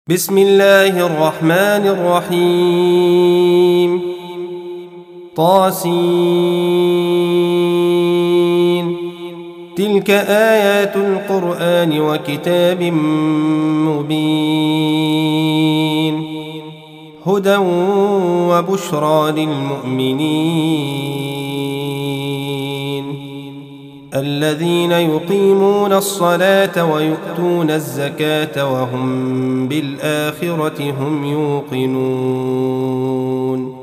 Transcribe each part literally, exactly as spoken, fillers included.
بسم الله الرحمن الرحيم طاسين تلك آيات القرآن وكتاب مبين هدى وبشرى للمؤمنين الذين يقيمون الصلاة ويؤتون الزكاة وهم بالآخرة هم يوقنون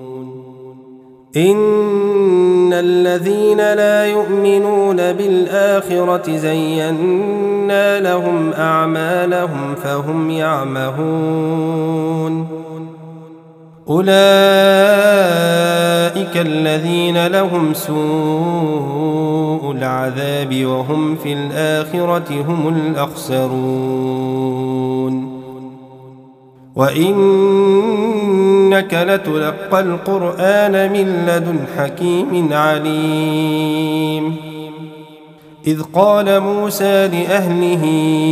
إن الذين لا يؤمنون بالآخرة زينا لهم أعمالهم فهم يعمهون أولئك الذين لهم سوء العذاب وهم في الآخرة هم الأخسرون وإنك لتلقى القرآن من لدن حكيم عليم إذ قال موسى لأهله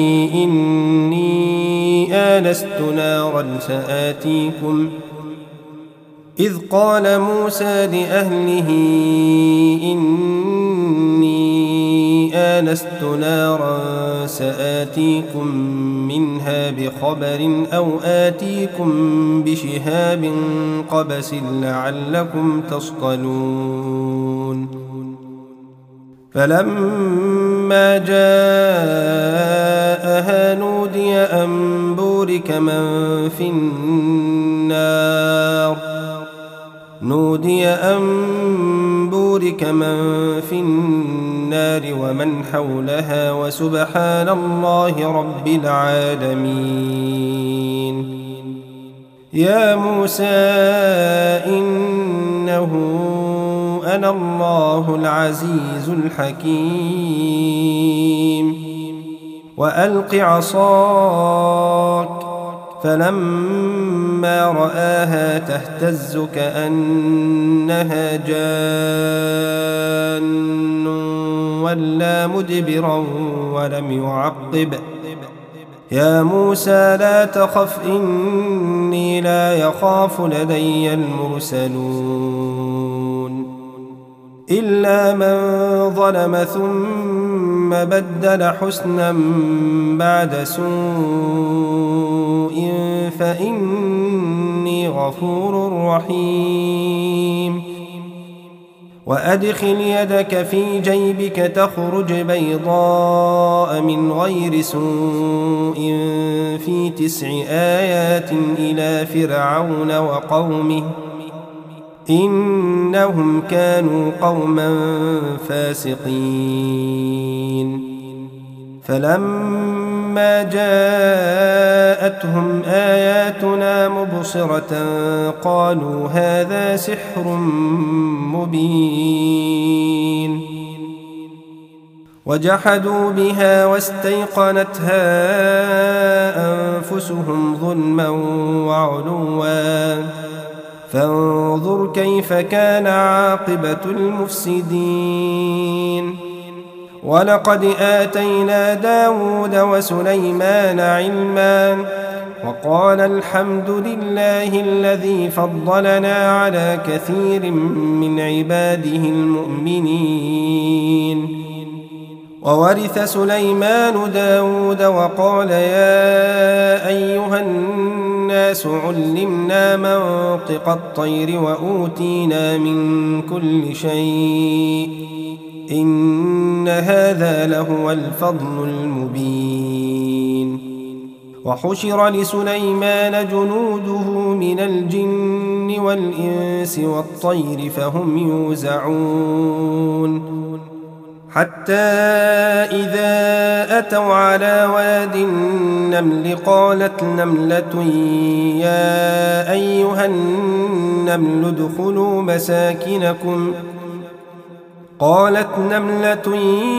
إني آنست نارا سآتيكم إذ قال موسى لأهله إني آنست نارا سآتيكم منها بخبر أو آتيكم بشهاب قبس لعلكم تصطلون فلما جاءها نودي أن بورك من في النار نودي أن بورك من في النار ومن حولها وسبحان الله رب العالمين يا موسى إنه أنا الله العزيز الحكيم وألق عصاك فلما رآها تهتز كأنها جان ولا مدبرا ولم يعقب يا موسى لا تخف إني لا يخاف لدي المرسلون إلا من ظلم ثم بدل حسنا بعد سوء فإني غفور رحيم وأدخل يدك في جيبك تخرج بيضاء من غير سوء في تسع آيات إلى فرعون وقومه إنهم كانوا قوما فاسقين فلما جاءتهم آياتنا مبصرة قالوا هذا سحر مبين وجحدوا بها واستيقنتها أنفسهم ظلما وعلوا فانظر كيف كان عاقبة المفسدين ولقد آتينا داود وسليمان علما وقال الحمد لله الذي فضلنا على كثير من عباده المؤمنين وورث سليمان داود وقال يا أيها الناس علمنا منطق الطير وأوتينا من كل شيء إن هذا لهو الفضل المبين وحشر لسليمان جنوده من الجن والإنس والطير فهم يوزعون حتى إذا أتوا على واد النمل قالت نملة يا أيها النمل ادخلوا مساكنكم قالت نملة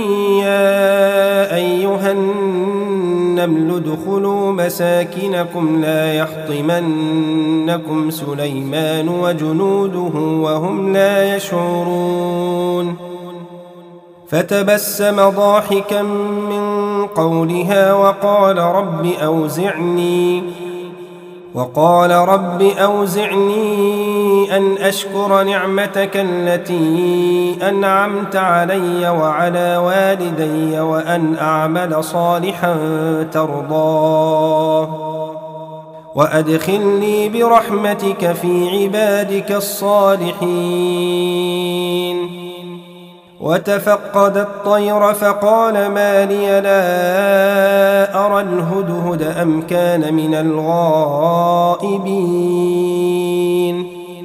يا أيها النمل ادخلوا مساكنكم لا يحطمنكم سليمان وجنوده وهم لا يشعرون فتبسم ضاحكا من قولها وقال رب أوزعني وقال رب أوزعني أن أشكر نعمتك التي أنعمت علي وعلى والدي وأن أعمل صالحا ترضاه وأدخلني برحمتك في عبادك الصالحين. وتفقد الطير فقال ما لي لا أرى الهدهد أم كان من الغائبين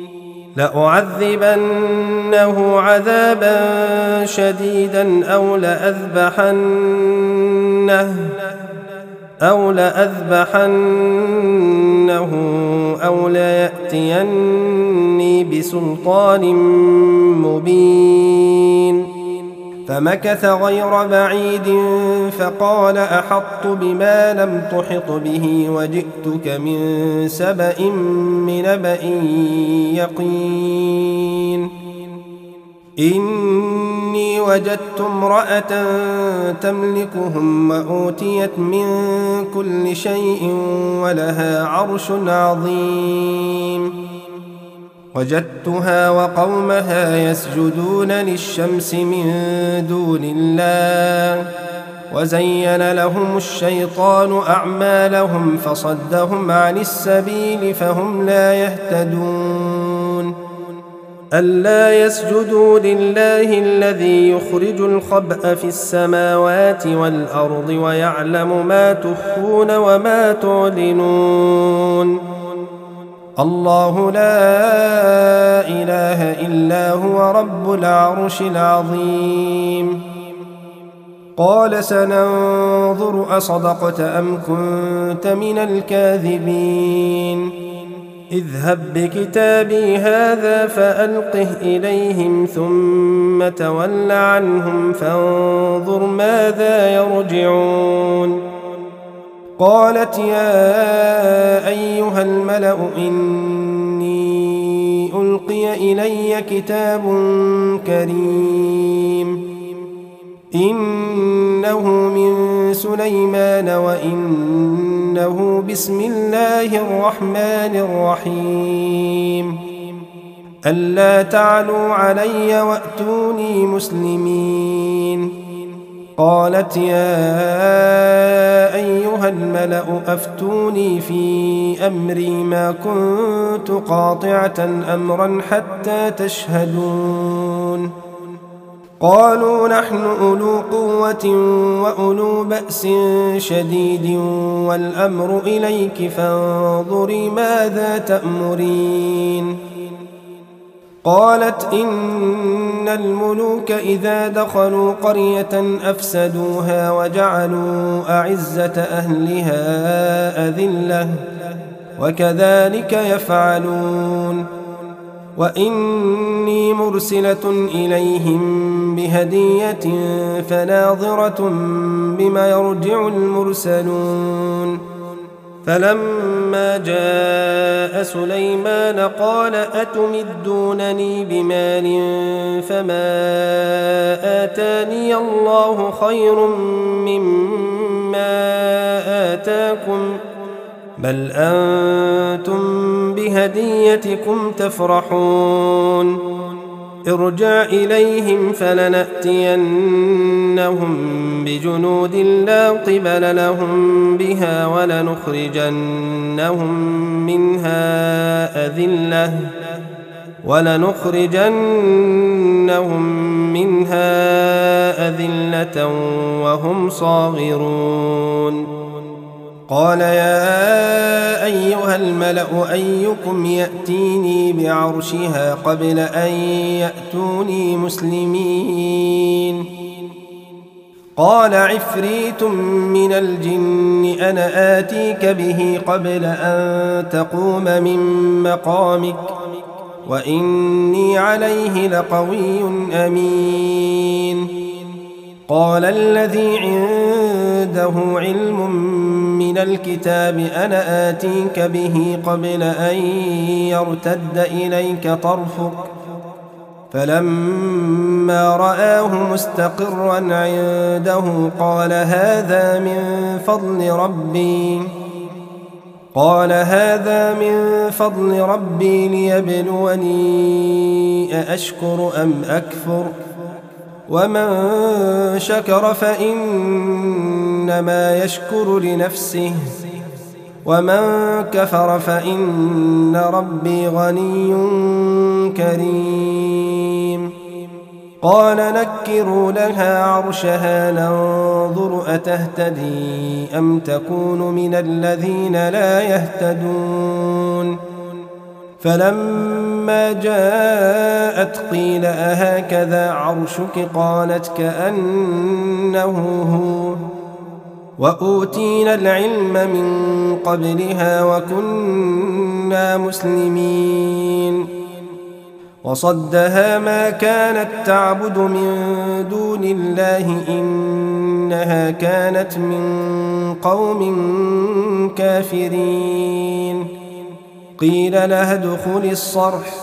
لأعذبنه عذابا شديدا أو لأذبحنه أو لأذبحنه أو ليأتيني بسلطان مبين. فمكث غير بعيد فقال أحطت بما لم تحط به وجئتك من سبأ بنبأ يقين. إني وجدت امرأة تملكهم وأوتيت من كل شيء ولها عرش عظيم. وجدتها وقومها يسجدون للشمس من دون الله وزين لهم الشيطان أعمالهم فصدهم عن السبيل فهم لا يهتدون. ألا يسجدوا لله الذي يخرج الخبأ في السماوات والأرض ويعلم ما تخفون وما تعلنون. الله لا إله إلا هو رب العرش العظيم. قال سننظر أصدقت أم كنت من الكاذبين. اذهب بكتابي هذا فألقه إليهم ثم تول عنهم فانظر ماذا يرجعون. قالت يا أيها الملأ إني ألقي إلي كتاب كريم إنه من سليمان وإنه بسم الله الرحمن الرحيم. ألا تعلوا علي وأتوني مسلمين. قالت يا أيها الملأ أفتوني في أمري ما كنت قاطعة أمرا حتى تشهدون. قالوا نحن أولو قوة وأولو بأس شديد والأمر إليك فانظري ماذا تأمرين. قالت إن الملوك إذا دخلوا قرية أفسدوها وجعلوا أعزة أهلها أذلة وكذلك يفعلون. وإني مرسلة إليهم بهدية فناظرة بما يرجع المرسلون. فلما جاء سليمان قال أتمدونني بمال فما آتاني الله خير مما آتاكم بل أنتم بهديتكم تفرحون. ارجع إليهم فلنأتينهم بجنود لا قبل لهم بها ولنخرجنهم منها أذلة ولنخرجنهم منها أذلة وهم صاغرون. قال يا أيها الملأ أيكم يأتيني بعرشها قبل أن يأتوني مسلمين. قال عفريت من الجن أنا آتيك به قبل أن تقوم من مقامك وإني عليه لقوي أمين. قال الذي عنده علم من الكتاب أنا آتيك به قبل أن يرتد إليك طرفك فلما رآه مستقرا عنده قال هذا من فضل ربي قال هذا من فضل ربي ليبلوني أأشكر أم أكفر ومن شكر فإنما يشكر لنفسه ومن كفر فإن ربي غني كريم قال نكروا لها عرشها ننظر أتهتدي أم تكون من الذين لا يهتدون فلما جاءت قيل أهكذا عرشك قالت كأنه هو وأوتينا العلم من قبلها وكنا مسلمين وصدها ما كانت تعبد من دون الله إنها كانت من قوم كافرين قيل لها ادخل الصرح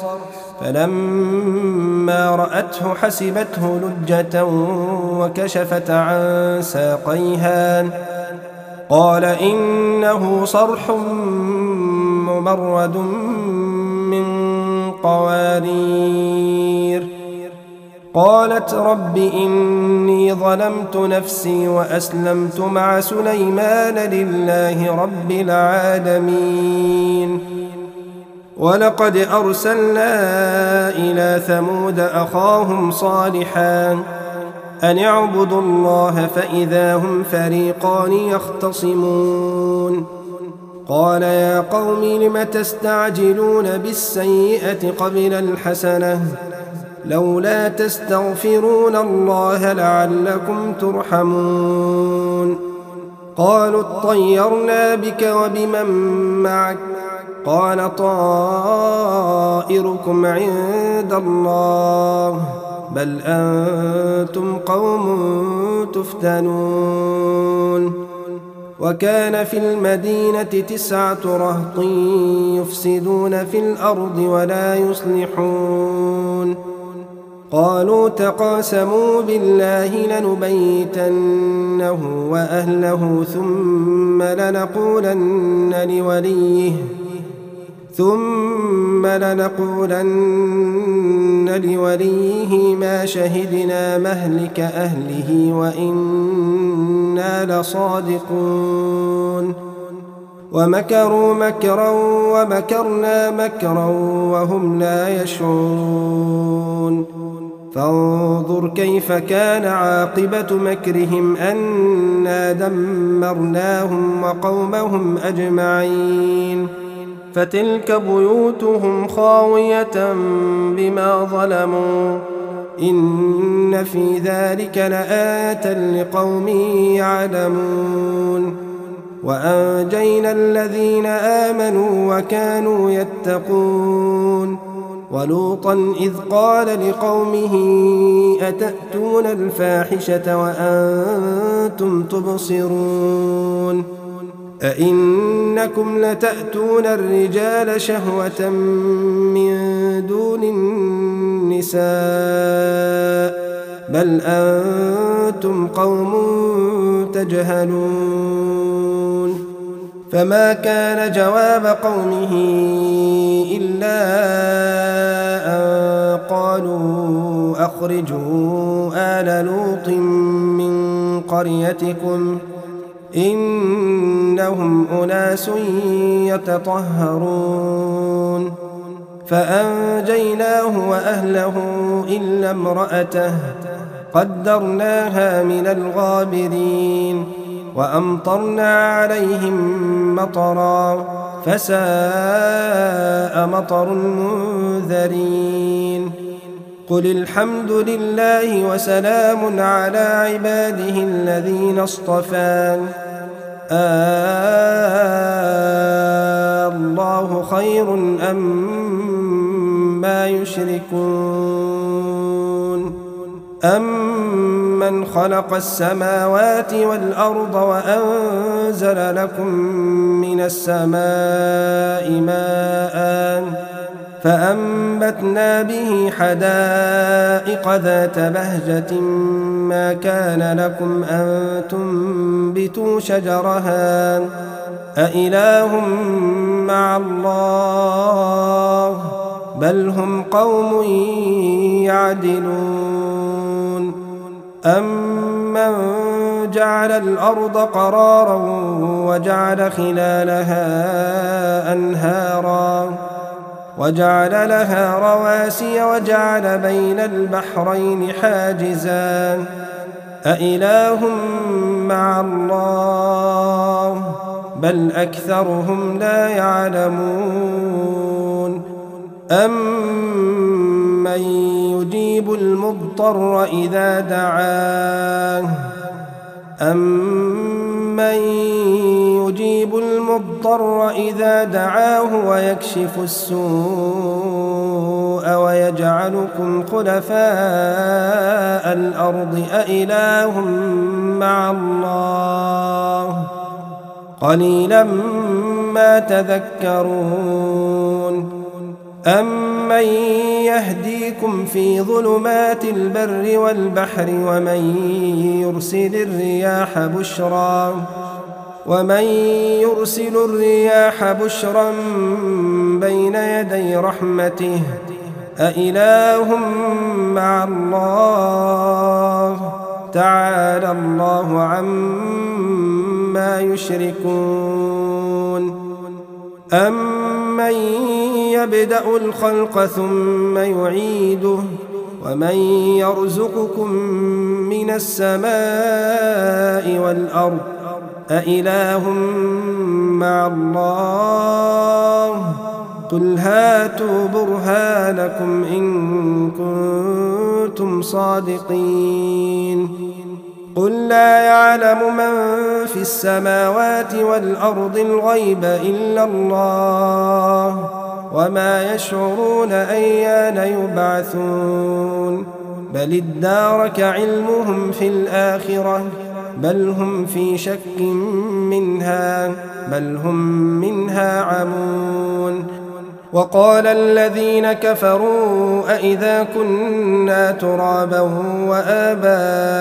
فلما رأته حسبته لجة وكشفت عن ساقيها قال إنه صرح ممرد من قوارير قالت رب إني ظلمت نفسي وأسلمت مع سليمان لله رب العالمين ولقد أرسلنا إلى ثمود أخاهم صالحا أن اعبدوا الله فإذا هم فريقان يختصمون قال يا قوم لم تستعجلون بالسيئة قبل الحسنة لولا تستغفرون الله لعلكم ترحمون قالوا اطيرنا بك وبمن معك قال طائركم عند الله بل أنتم قوم تفتنون وكان في المدينة تسعة رهط يفسدون في الأرض ولا يصلحون قالوا تقاسموا بالله لنبيتنه وأهله ثم لنقولن لوليه ثم لنقولن لوليه ما شهدنا مهلك أهله وإنا لصادقون ومكروا مكرا ومكرنا مكرا وهم لا يشعرون فانظر كيف كان عاقبة مكرهم أنا دمرناهم وقومهم أجمعين فتلك بيوتهم خاوية بما ظلموا إن في ذلك لآية لقوم يعلمون وأنجينا الذين آمنوا وكانوا يتقون ولوطا إذ قال لقومه أتأتون الفاحشة وأنتم تبصرون أئنكم لتأتون الرجال شهوة من دون النساء بل أنتم قوم تجهلون فما كان جواب قومه إلا أن قالوا أخرجوا آل لوط من قريتكم إنهم أناس يتطهرون فأنجيناه وأهله إلا امرأته قدرناها من الغابرين وأمطرنا عليهم مطرا فساء مطر المنذرين قل الحمد لله وسلام على عباده الذين اصطفى الله خير أما يشركون أمن خلق السماوات والأرض وأنزل لكم من السماء ماء فأنبتنا به حدائق ذات بهجة ما كان لكم أن تنبتوا شجرها أإله مع الله بل هم قوم يعدلون أمن جعل الأرض قرارا وجعل خلالها أنهارا وجعل لها رواسي وجعل بين البحرين حاجزا أإله مع الله بل أكثرهم لا يعلمون أمن يجيب المضطر إذا دعاه أمن يجيب المضطر إذا دعاه ويكشف السوء ويجعلكم خلفاء الأرض أإله مع الله قليلا ما تذكرون أمن يهديكم في ظلمات البر والبحر ومن يرسل الرياح بشرا ومن يرسل الرياح بشرا بين يدي رحمته أإله مع الله تعالى الله عما يشركون أمن يبدأ الخلق ثم يعيده ومن يرزقكم من السماء والأرض أإله مع الله قل هاتوا برهانكم إن كنتم صادقين قل لا يعلم من في السماوات والأرض الغيب إلا الله وما يشعرون أيان يبعثون بل ادارك علمهم في الآخرة بل هم في شك منها بل هم منها عمون وقال الذين كفروا أئذا كنا ترابا وآباؤنا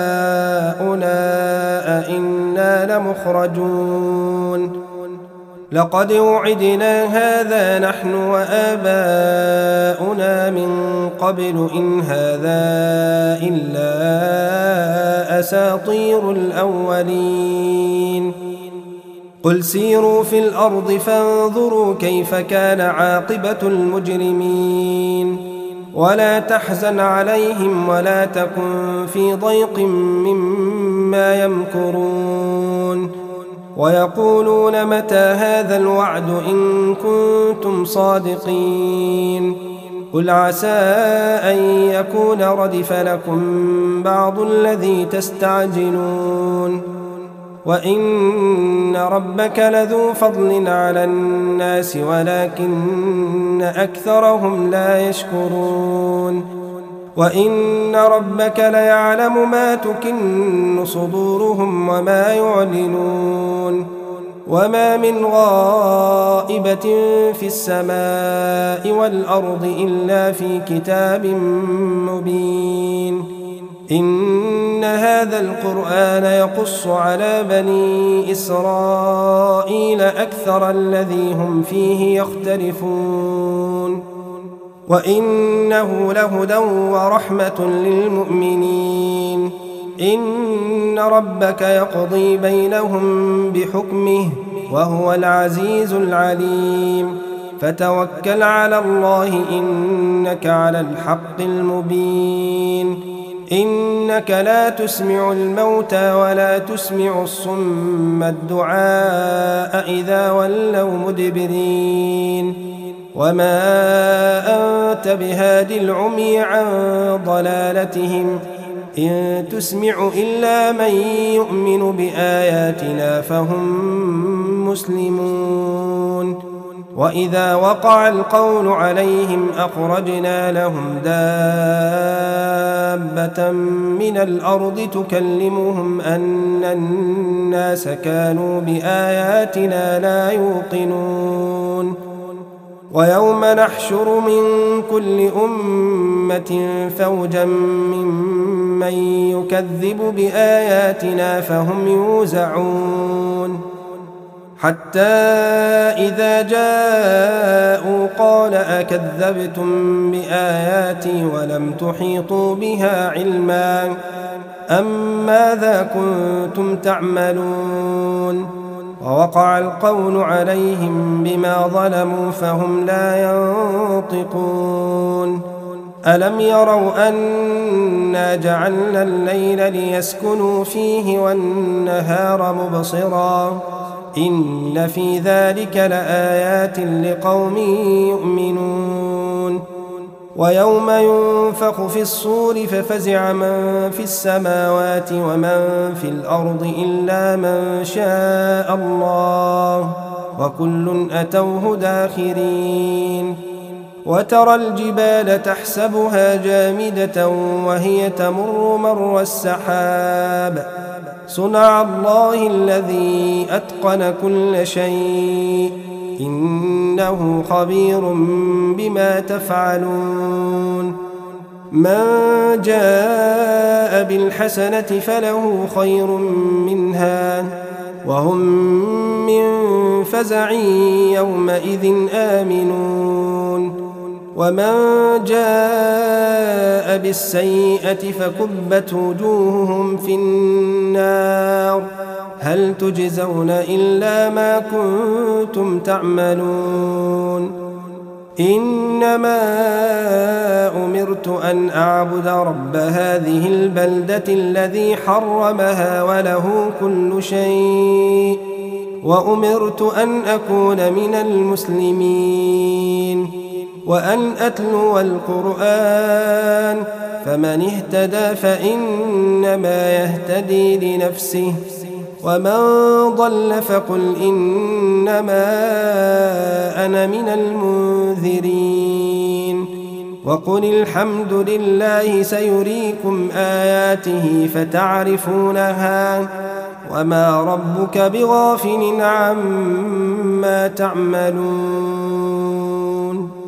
أئنا لمخرجون لقد وعدنا هذا نحن وآباؤنا من قبل إن هذا إلا أساطير الأولين قل سيروا في الأرض فانظروا كيف كان عاقبة المجرمين ولا تحزن عليهم ولا تكن في ضيق مما يمكرون ويقولون متى هذا الوعد إن كنتم صادقين قل عسى أن يكون ردف لكم بعض الذي تستعجلون وإن ربك لذو فضل على الناس ولكن أكثرهم لا يشكرون وإن ربك ليعلم ما تكن صدورهم وما يعلنون وما من غائبة في السماء والأرض إلا في كتاب مبين إن هذا القرآن يقص على بني إسرائيل أكثر الذي هم فيه يختلفون وإنه لهدى ورحمة للمؤمنين إن ربك يقضي بينهم بحكمه وهو العزيز العليم فتوكل على الله إنك على الحق المبين إنك لا تسمع الموتى ولا تسمع الصم الدعاء إذا ولوا مدبرين وما أنت بهاد العمي عن ضلالتهم إن تسمع إلا من يؤمن بآياتنا فهم مسلمون وإذا وقع القول عليهم أخرجنا لهم دابة من الأرض تكلمهم أن الناس كانوا بآياتنا لا يوقنون ويوم نحشر من كل أمة فوجا ممن يكذب بآياتنا فهم يوزعون حتى إذا جاءوا قال أكذبتم بآياتي ولم تحيطوا بها علما أم ماذا كنتم تعملون ووقع القول عليهم بما ظلموا فهم لا ينطقون ألم يروا أنا جعلنا الليل ليسكنوا فيه والنهار مبصرا إن في ذلك لآيات لقوم يؤمنون ويوم ينفخ في الصور ففزع من في السماوات ومن في الأرض إلا من شاء الله وكل أتوه داخرين وترى الجبال تحسبها جامدة وهي تمر مر السحاب صنع الله الذي أتقن كل شيء إنه خبير بما تفعلون من جاء بالحسنة فله خير منها وهم من فزع يومئذ آمنون ومن جاء بالسيئة فكبت وجوههم في النار هل تجزون إلا ما كنتم تعملون إنما أمرت أن أعبد رب هذه البلدة الذي حرمها وله كل شيء وأمرت أن أكون من المسلمين وأن أتلو القرآن فمن اهتدى فإنما يهتدي لنفسه ومن ضل فقل إنما أنا من المنذرين وقل الحمد لله سيريكم آياته فتعرفونها وما ربك بغافل عما تعملون